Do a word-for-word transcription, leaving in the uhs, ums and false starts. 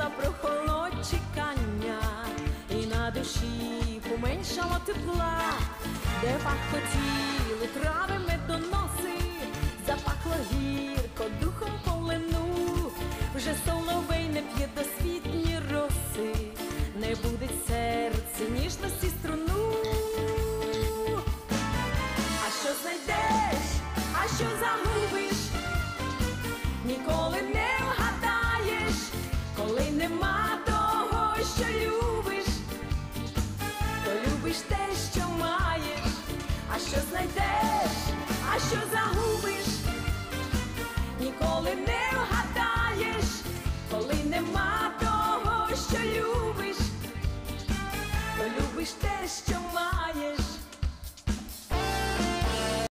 забула про холод чекання, і на душі поменшало тепла, де пахотіли трави медоноси, запахло гірко духом полину. Вже соловей не п'є досвітні роси, не буде серце ніжності струну.